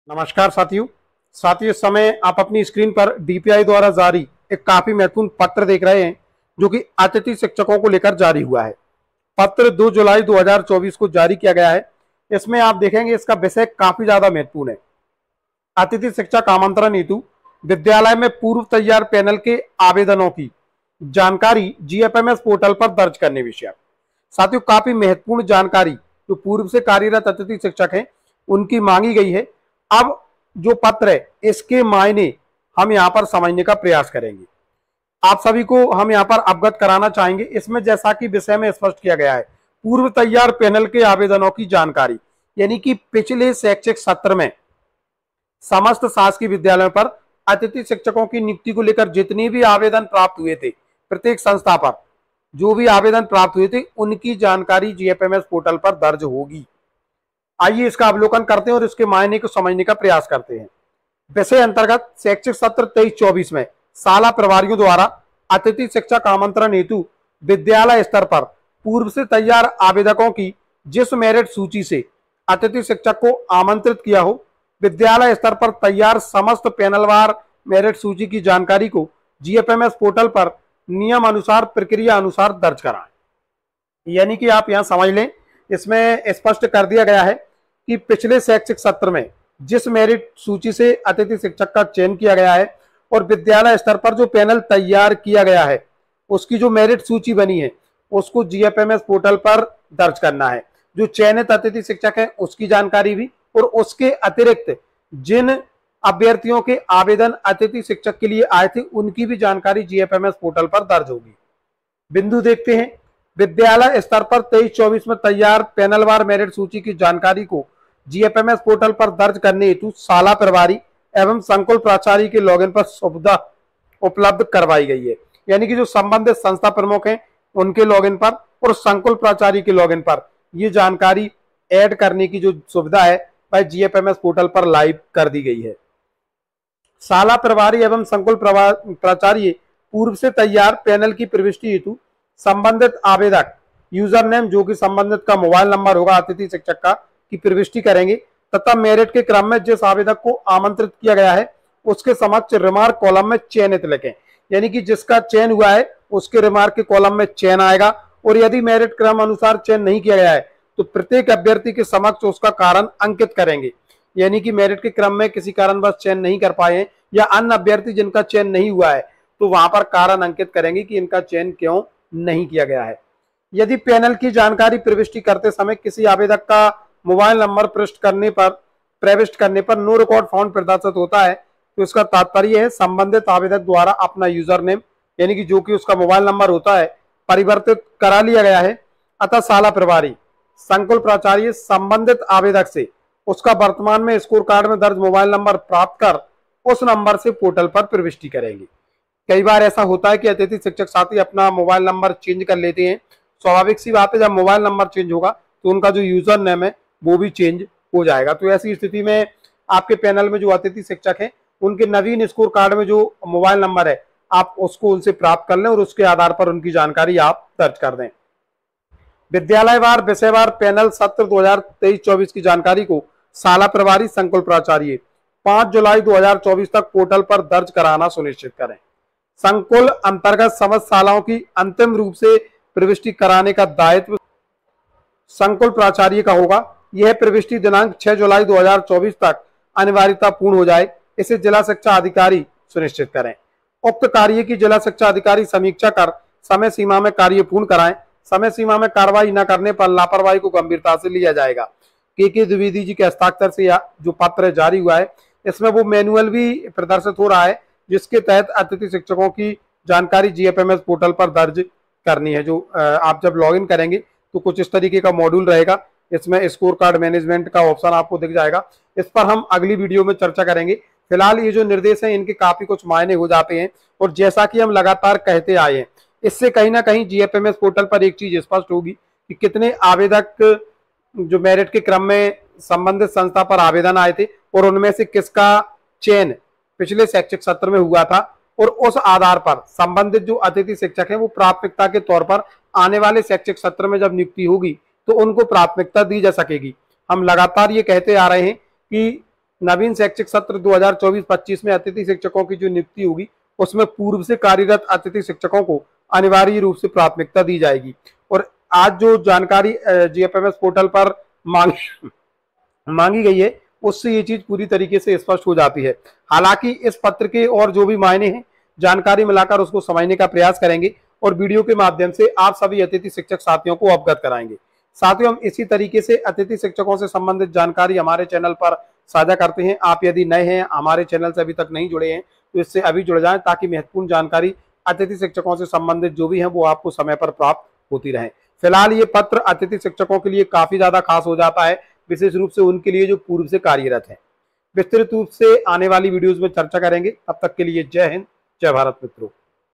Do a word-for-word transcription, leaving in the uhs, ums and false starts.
नमस्कार साथियों साथियों इस समय आप अपनी स्क्रीन पर डीपीआई द्वारा जारी एक काफी महत्वपूर्ण पत्र देख रहे हैं जो कि अतिथि शिक्षकों को लेकर जारी हुआ है। पत्र दो जुलाई दो हज़ार चौबीस को जारी किया गया है। इसमें आप देखेंगे इसका विषय काफी ज्यादा महत्वपूर्ण है। अतिथि शिक्षक आमंत्रण हेतु विद्यालय में पूर्व तैयार पैनल के आवेदनों की जानकारी जीएफएमएस पोर्टल पर दर्ज करने विषय। साथियों काफी महत्वपूर्ण जानकारी जो पूर्व से कार्यरत अतिथि शिक्षक हैं उनकी मांगी गई है। अब जो पत्र है इसके मायने हम यहाँ पर समझने का प्रयास करेंगे। आप सभी को हम यहाँ पर अवगत कराना चाहेंगे। इसमें जैसा कि विषय में स्पष्ट किया गया है, पूर्व तैयार पैनल के आवेदनों की जानकारी, यानी कि पिछले शैक्षिक सत्र में समस्त शासकीय विद्यालयों पर अतिथि शिक्षकों की नियुक्ति को लेकर जितने भी आवेदन प्राप्त हुए थे, प्रत्येक संस्था पर जो भी आवेदन प्राप्त हुए थे उनकी जानकारी जीएफएमएस पोर्टल पर दर्ज होगी। आइए इसका अवलोकन करते हैं और इसके मायने को समझने का प्रयास करते हैं। विषय अंतर्गत शैक्षिक सत्र तेईस चौबीस में शाला प्रभारियों द्वारा अतिथि शिक्षक आमंत्रण हेतु विद्यालय स्तर पर पूर्व से तैयार आवेदकों की जिस मेरिट सूची से अतिथि शिक्षक को आमंत्रित किया हो, विद्यालय स्तर पर तैयार समस्त पैनलवार मेरिट सूची की जानकारी को जीएफएमएस पोर्टल पर नियम अनुसार प्रक्रिया अनुसार दर्ज कराएं। यानी कि आप यहां समझ लें, इसमें स्पष्ट कर दिया गया है कि पिछले शैक्षिक सत्र में जिस मेरिट सूची से अतिथि शिक्षक का चयन किया गया है और विद्यालय स्तर पर जो पैनल तैयार किया गया है उसकी जो मेरिट सूची बनी है उसको जीएफएमएस पोर्टल पर दर्ज करना है। जो चयनित अतिथि शिक्षक है उसकी जानकारी भी, और उसके अतिरिक्त जिन अभ्यर्थियों के आवेदन अतिथि शिक्षक के लिए आए थे उनकी भी जानकारी जीएफएमएस पोर्टल पर दर्ज होगी। बिंदु देखते हैं। विद्यालय स्तर पर तेईस चौबीस में तैयार पैनलवार मेरिट सूची की जानकारी को जीएफएमएस पोर्टल पर दर्ज करने हेतु शाला प्रभारी एवं संकुल प्राचार्य के लॉगिन पर सुविधा उपलब्ध करवाई गई है। यानी कि जो संबंधित संस्था प्रमुख हैं उनके लॉगिन पर और संकुल प्राचार्य के लॉगिन पर ये जानकारी ऐड करने की जो सुविधा है वह जीएफएमएस पोर्टल पर लाइव कर दी गई है। शाला प्रभारी एवं संकुल प्राचार्य पूर्व से तैयार पैनल की प्रविष्टि हेतु संबंधित आवेदक यूजर नेम जो कि संबंधित का मोबाइल नंबर होगा अतिथि शिक्षक का की प्रविष्टि करेंगे तथा मेरिट के क्रम में जिस आवेदक को आमंत्रित किया गया है उसके समक्ष रिमार्क कॉलम में चयनित लिखें। यानी कि जिसका चयन हुआ है उसके रिमार्क के कॉलम में चयन आएगा, और यदि मेरिट क्रम अनुसार चयन नहीं किया गया है तो प्रत्येक अभ्यर्थी के समक्ष उसका कारण अंकित करेंगे। यानी कि मेरिट के क्रम में किसी कारणवश चयन नहीं कर पाए हैं या अन्य अभ्यर्थी जिनका चयन नहीं हुआ है तो वहां पर कारण अंकित करेंगे कि इनका चयन क्यों नहीं किया गया है। यदि पैनल की जानकारी प्रविष्टि करते समय किसी आवेदक का मोबाइल नंबर प्रविष्ट करने पर प्रविष्ट करने पर नो रिकॉर्ड फाउंड प्रदर्शित होता है तो इसका तात्पर्य है संबंधित आवेदक द्वारा अपना यूजर नेम यानी कि जो कि उसका मोबाइल नंबर होता है परिवर्तित करा लिया गया है। अतः शाला प्रभारी संकुल प्राचार्य संबंधित आवेदक से उसका वर्तमान में स्कोर कार्ड में दर्ज मोबाइल नंबर प्राप्त कर उस नंबर से पोर्टल पर प्रविष्टि करेंगे। कई बार ऐसा होता है कि अतिथि शिक्षक साथी अपना मोबाइल नंबर चेंज कर लेते हैं। स्वाभाविक सी बात है, जब मोबाइल नंबर चेंज होगा तो उनका जो यूजर नेम है वो भी चेंज हो जाएगा। तो ऐसी स्थिति में आपके पैनल में जो अतिथि शिक्षक हैं उनके नवीन स्कोर कार्ड में जो मोबाइल नंबर है आप उसको उनसे प्राप्त कर लें और उसके आधार पर उनकी जानकारी आप दर्ज कर दें। विद्यालयवार विषयवार पैनल सत्र दो हजार तेईस चौबीस की जानकारी को शाला प्रभारी संकुल प्राचार्य पांच जुलाई दो हजार चौबीस तक पोर्टल पर दर्ज कराना सुनिश्चित करें। संकुल अंतर्गत समस्त शालाओं की अंतिम रूप से प्रविष्टि कराने का दायित्व संकुल प्राचार्य का होगा। यह प्रविष्टि दिनांक छह जुलाई दो हजार चौबीस तक अनिवार्यता पूर्ण हो जाए, इसे जिला शिक्षा अधिकारी सुनिश्चित करें। उक्त कार्य की जिला शिक्षा अधिकारी समीक्षा कर समय सीमा में कार्य पूर्ण कराएं। समय सीमा में कार्रवाई न करने पर लापरवाही को गंभीरता से लिया जाएगा। के के द्विवेदी जी के हस्ताक्षर से जो पत्र जारी हुआ है इसमें वो मैनुअल भी प्रदर्शित हो रहा है जिसके तहत अतिथि शिक्षकों की जानकारी जीएफएमएस पोर्टल पर दर्ज करनी है। जो आप जब लॉगिन करेंगे तो कुछ इस तरीके का मॉड्यूल रहेगा। इसमें स्कोर कार्ड मैनेजमेंट का ऑप्शन आपको दिख जाएगा। इस पर हम अगली वीडियो में चर्चा करेंगे। फिलहाल ये जो निर्देश हैं इनके काफी कुछ मायने हो जाते हैं, और जैसा कि हम लगातार कहते आए हैं इससे कहीं ना कहीं जीएफएमएस पोर्टल पर एक चीज स्पष्ट होगी कि कितने आवेदक जो मेरिट के क्रम में संबंधित संस्था पर आवेदन आए थे और उनमें से किसका चयन पिछले शैक्षिक सत्र में हुआ था, और उस आधार पर संबंधित जो अतिथि शिक्षक हैं वो प्राथमिकता के तौर पर आने वाले शैक्षिक सत्र में जब नियुक्ति होगी तो उनको प्राथमिकता दी जा सकेगी। हम लगातार ये कहते आ रहे हैं कि नवीन शैक्षिक सत्र दो हज़ार चौबीस पच्चीस में अतिथि शिक्षकों की जो नियुक्ति होगी उसमें पूर्व से कार्यरत अतिथि शिक्षकों को अनिवार्य रूप से प्राथमिकता दी जाएगी। और आज जो जानकारी जीएफएमएस पोर्टल पर मांगी मांगी गई है उससे ये चीज पूरी तरीके से स्पष्ट हो जाती है। हालांकि इस पत्र के और जो भी मायने हैं जानकारी मिलाकर उसको समझने का प्रयास करेंगे और वीडियो के माध्यम से आप सभी अतिथि शिक्षक साथियों को अवगत कराएंगे। साथियों, हम इसी तरीके से अतिथि शिक्षकों से संबंधित जानकारी हमारे चैनल पर साझा करते हैं। आप यदि नए हैं, हमारे चैनल से अभी तक नहीं जुड़े हैं, तो इससे अभी जुड़ जाएं ताकि महत्वपूर्ण जानकारी अतिथि शिक्षकों से संबंधित जो भी है वो आपको समय पर प्राप्त होती रहे। फिलहाल ये पत्र अतिथि शिक्षकों के लिए काफी ज्यादा खास हो जाता है, विशेष रूप से उनके लिए जो पूर्व से कार्यरत है। विस्तृत रूप से आने वाली वीडियोज में चर्चा करेंगे। तब तक के लिए जय हिंद, जय भारत मित्रों।